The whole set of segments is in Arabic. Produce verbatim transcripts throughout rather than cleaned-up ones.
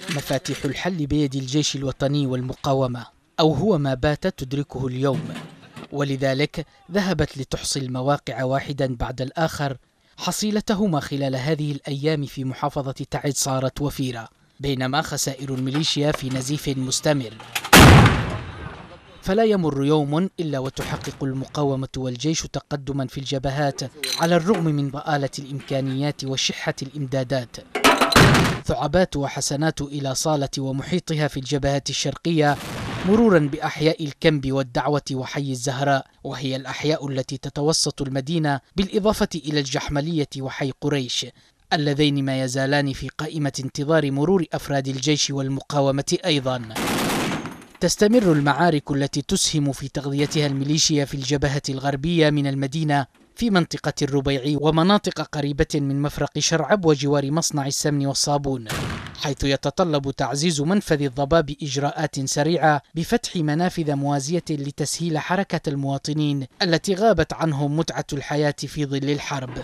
مفاتيح الحل بيد الجيش الوطني والمقاومة، أو هو ما بات تدركه اليوم، ولذلك ذهبت لتحصي المواقع واحدا بعد الآخر. حصيلتهما خلال هذه الأيام في محافظة تعز صارت وفيرة، بينما خسائر الميليشيا في نزيف مستمر. فلا يمر يوم إلا وتحقق المقاومة والجيش تقدما في الجبهات على الرغم من ضآلة الإمكانيات وشحة الإمدادات. ثعبات وحسنات إلى صالة ومحيطها في الجبهات الشرقية، مرورا بأحياء الكنب والدعوة وحي الزهراء، وهي الأحياء التي تتوسط المدينة، بالإضافة إلى الجحملية وحي قريش، اللذين ما يزالان في قائمة انتظار مرور أفراد الجيش والمقاومة أيضا. تستمر المعارك التي تسهم في تغذيتها الميليشيا في الجبهة الغربية من المدينة في منطقة الربيع ومناطق قريبة من مفرق شرعب وجوار مصنع السمن والصابون، حيث يتطلب تعزيز منفذ الضباب إجراءات سريعة بفتح منافذ موازية لتسهيل حركة المواطنين التي غابت عنهم متعة الحياة في ظل الحرب.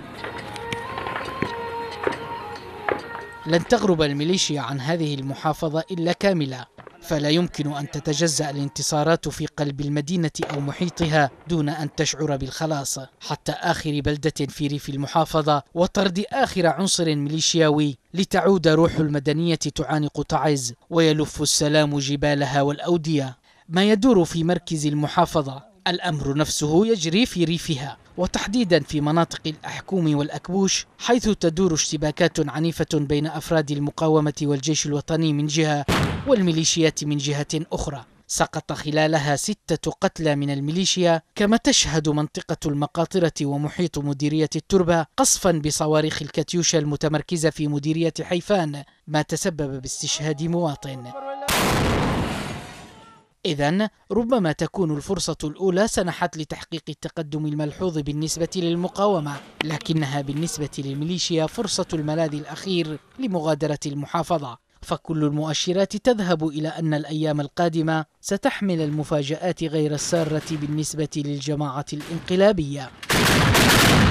لن تغرب الميليشيا عن هذه المحافظة إلا كاملة، فلا يمكن أن تتجزأ الانتصارات في قلب المدينة أو محيطها دون أن تشعر بالخلاص حتى آخر بلدة في ريف المحافظة، وطرد آخر عنصر ميليشياوي لتعود روح المدنية تعانق تعز ويلف السلام جبالها والأودية. ما يدور في مركز المحافظة الأمر نفسه يجري في ريفها، وتحديدا في مناطق الأحكوم والأكبوش، حيث تدور اشتباكات عنيفة بين أفراد المقاومة والجيش الوطني من جهة والميليشيات من جهة أخرى، سقط خلالها ستة قتلى من الميليشيا، كما تشهد منطقة المقاطرة ومحيط مديرية التربة قصفا بصواريخ الكاتيوشا المتمركزة في مديرية حيفان، ما تسبب باستشهاد مواطن. إذن ربما تكون الفرصة الأولى سنحت لتحقيق التقدم الملحوظ بالنسبة للمقاومة، لكنها بالنسبة للميليشيا فرصة الملاذ الأخير لمغادرة المحافظة، فكل المؤشرات تذهب إلى أن الأيام القادمة ستحمل المفاجآت غير السارة بالنسبة للجماعة الانقلابية.